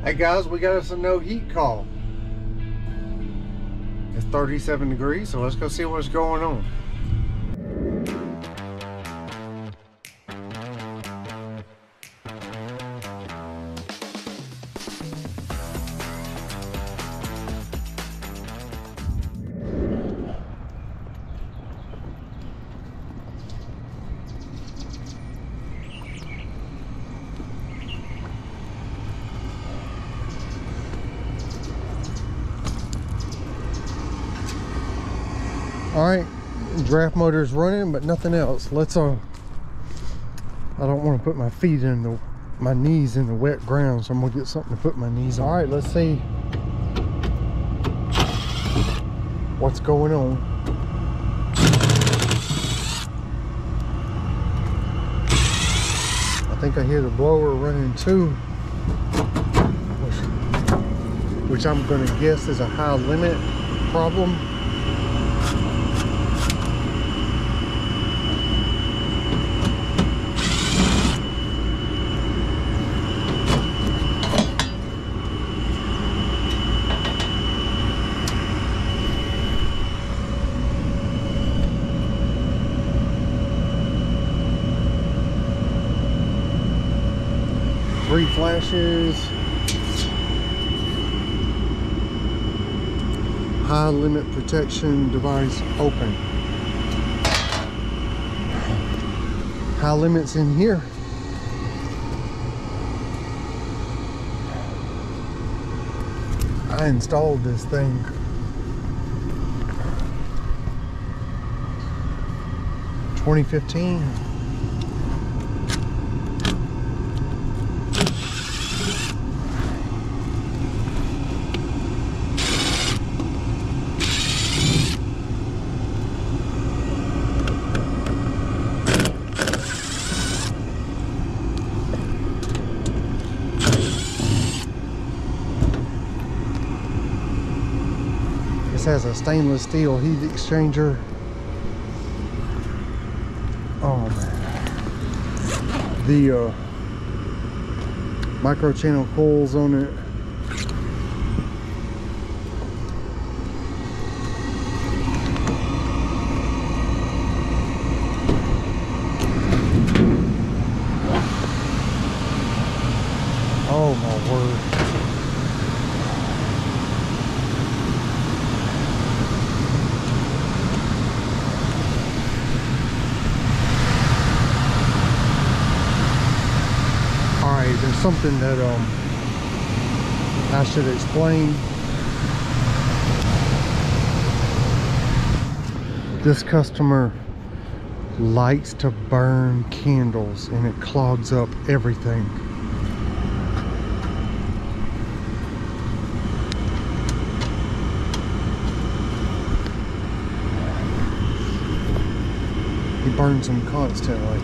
Hey guys, we got us a no heat call. It's 37 degrees, so let's go see what's going on. All right, draft motor is running, but nothing else. Let's I don't want to put my feet in my knees in the wet ground, so I'm gonna get something to put my knees on. All right, let's see what's going on. I think I hear the blower running too, which I'm gonna guess is a high limit problem. Three flashes. High limit protection device open. High limits in here. I installed this thing. In 2015. Has a stainless steel heat exchanger. Oh man. The micro channel coils on it. Oh my word. There's something that I should explain. This customer likes to burn candles and it clogs up everything. He burns them constantly.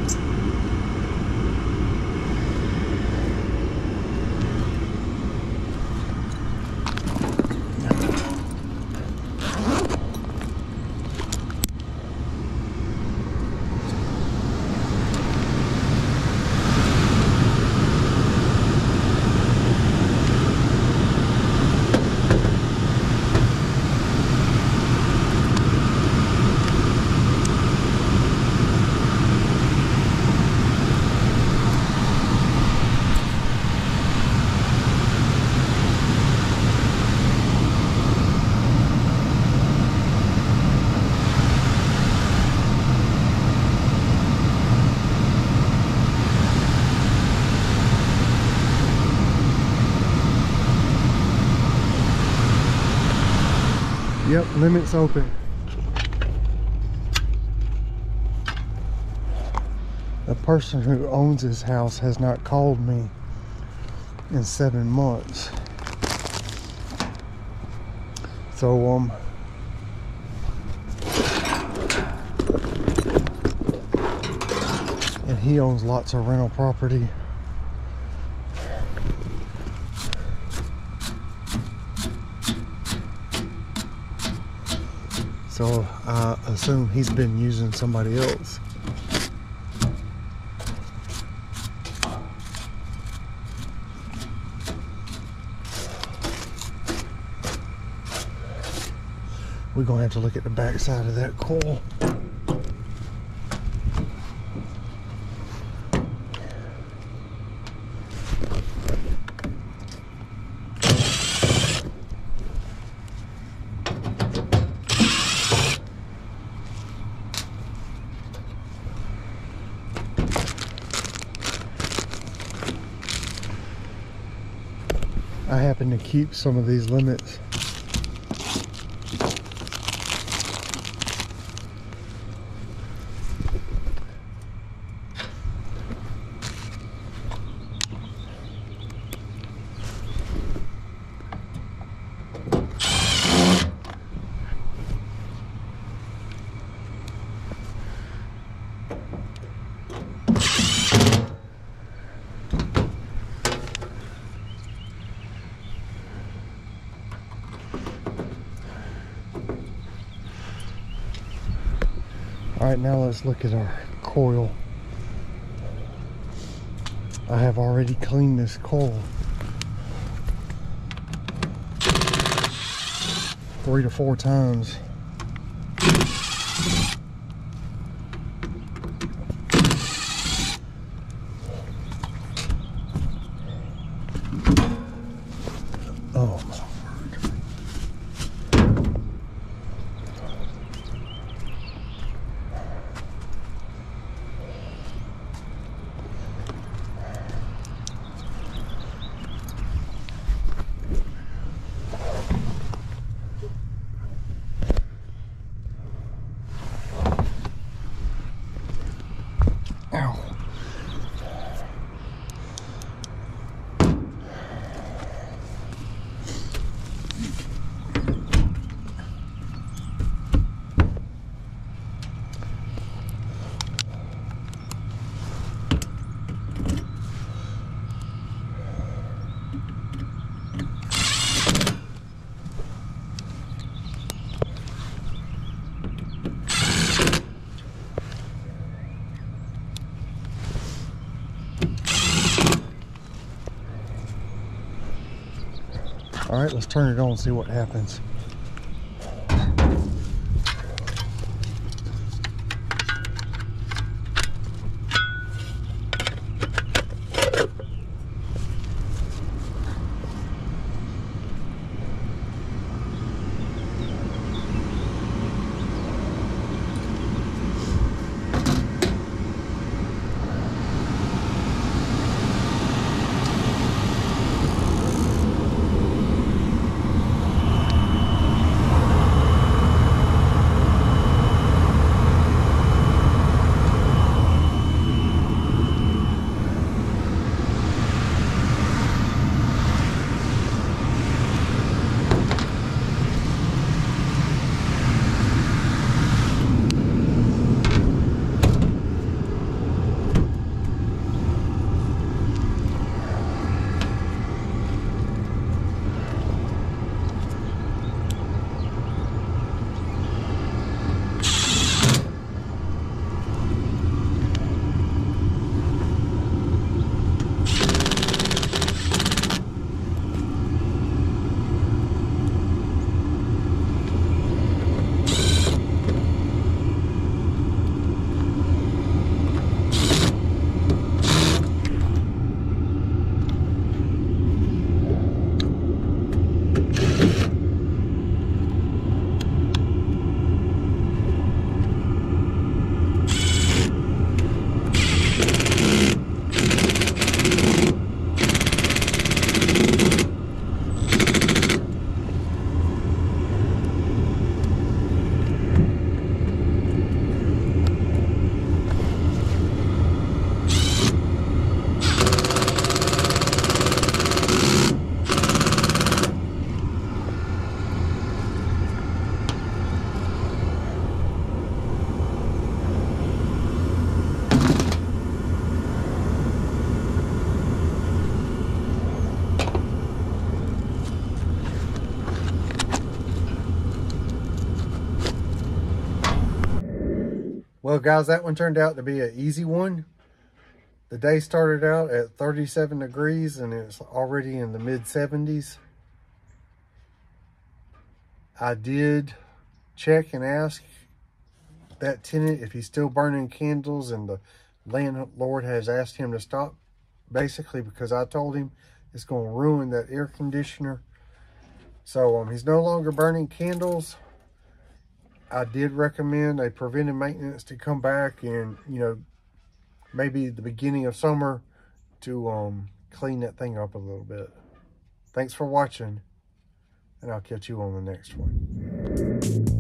Yep, limits open. The person who owns this house has not called me in 7 months. So and he owns lots of rental property. So I assume he's been using somebody else. We're gonna have to look at the back side of that coil. I happen to keep some of these limits. All right, now let's look at our coil. I have already cleaned this coil 3 to 4 times. Oh my word. Ow. All right, let's turn it on and see what happens. Well, guys, that one turned out to be an easy one. The day started out at 37 degrees and it's already in the mid 70s. I did check and ask that tenant if he's still burning candles, and the landlord has asked him to stop, basically because I told him it's going to ruin that air conditioner. So he's no longer burning candles. I did recommend a preventive maintenance to come back and, you know, maybe the beginning of summer to clean that thing up a little bit. Thanks for watching, and I'll catch you on the next one.